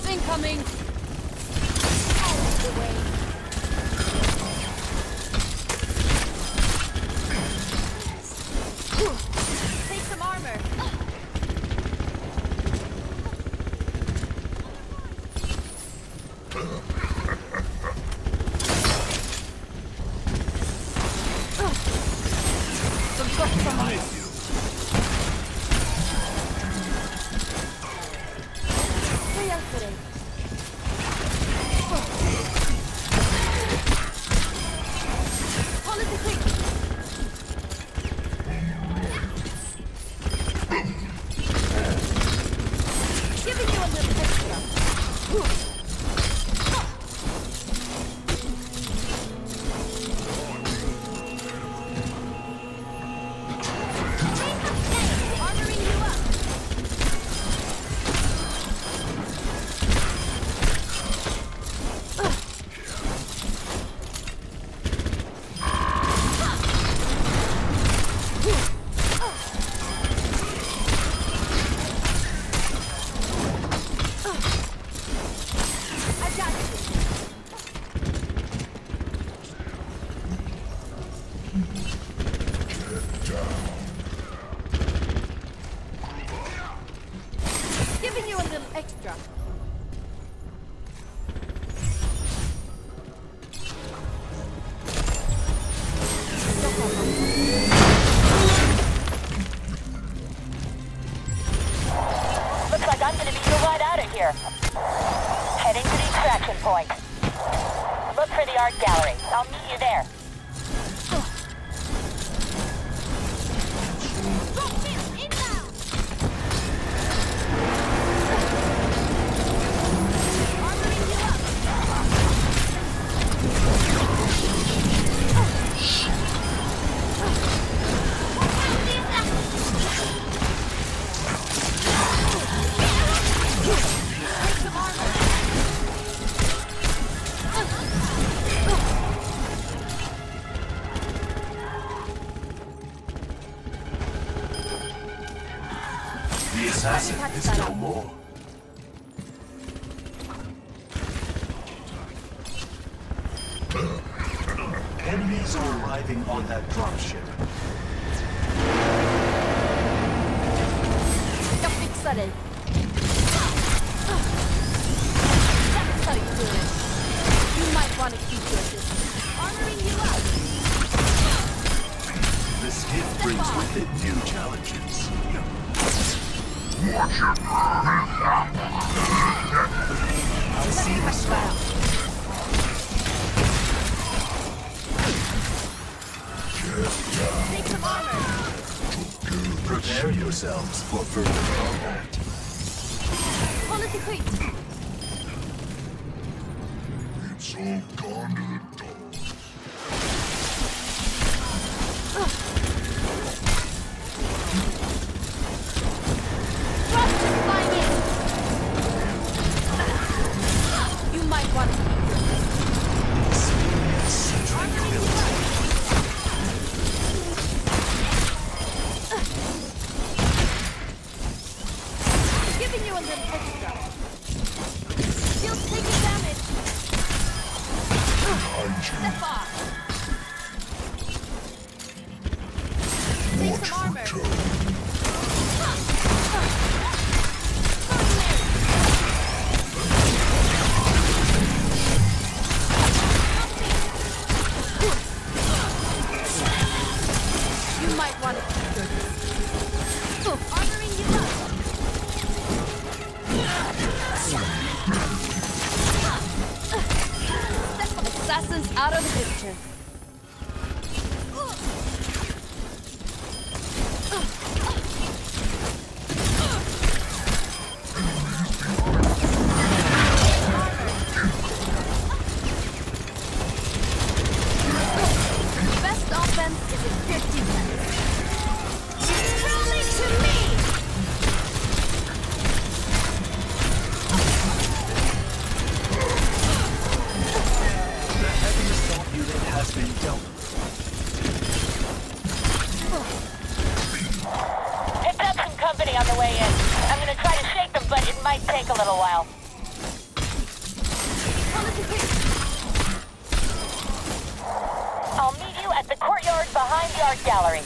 Incoming! Out of the way. Take some armor. Some stuff behind you. Stay out today. Hold it quick. Giving you a little extra. Armoring you up. I got you. Giving you a little extra. No problem. Looks like I'm gonna need to ride out of here. Heading to the extraction point. Look for the art gallery. I'll meet you there. Armoring you up. Take some armor. The assassin is no more. Enemies are arriving on that dropship. Ya fixaré. That's how you do it. You might want to keep your distance. Armoring you up. This gift brings with it new challenges. I see the smoke. Take some armor. Prepare yourselves for further combat. Hold it quick. It's all gone to the dog. Dropship flying in. You might want to keep your distance. Armoring you up. Giving you a little extra. Still taking damage. Step off. Take some armor. You might want to keep your distance. Armoring you up. Assassins out of the picture. Best offense is a good defense. Truly to me! The heavy assault unit has been dealt with. Picked up some company on the way in. I'm gonna try to shake them, but it might take a little while. art gallery.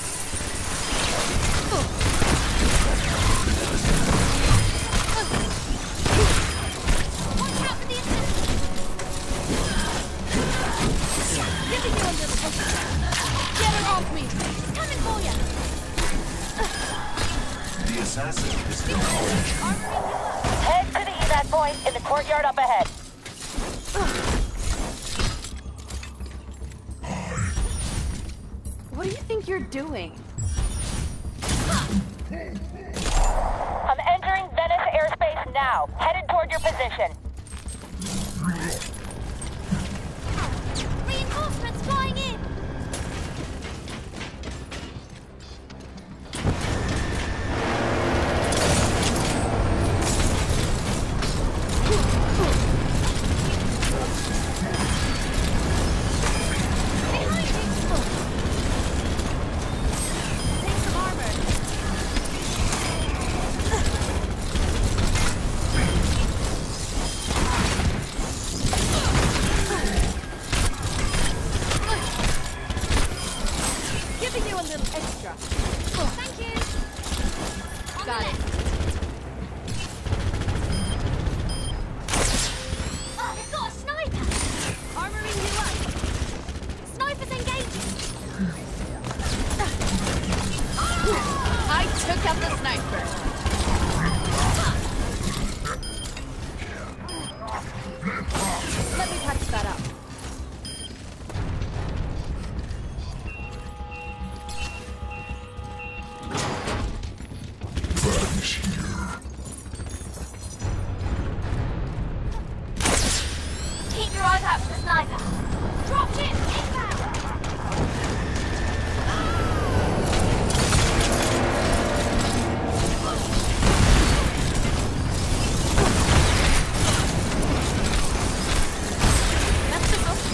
Watch out for the assassin! Giving you a little push. Get her off me! She's coming for you! The assassin is gone. Head to the evac point in the courtyard up ahead. What do you think you're doing? I'm entering Venice airspace now. Headed toward your position. Reinforcements flying in! Behind you! Take some armor. Giving you a little extra. Thank you. Got it. Oh, they've got a sniper. Armoring you up. Snipers engaging. I took out the sniper. Let me patch that up. Vanish here. Keep your eyes out for the sniper. Dropped in. That's the goal.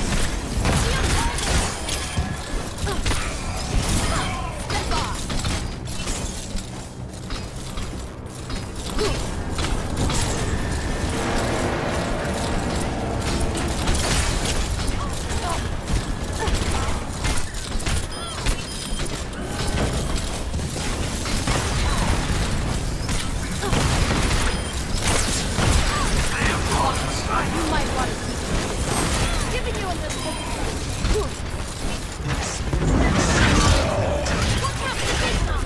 Step off. You might want to keep it. Giving you a little extra. Watch out for the big one.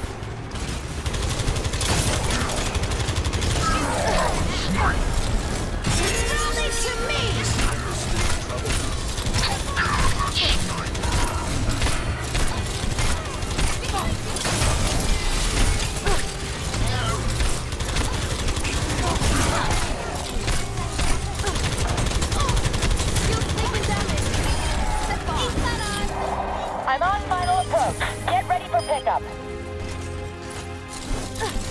Rally to me. You're taking damage. Step off. Eat that I'm on final approach. Get ready for pickup.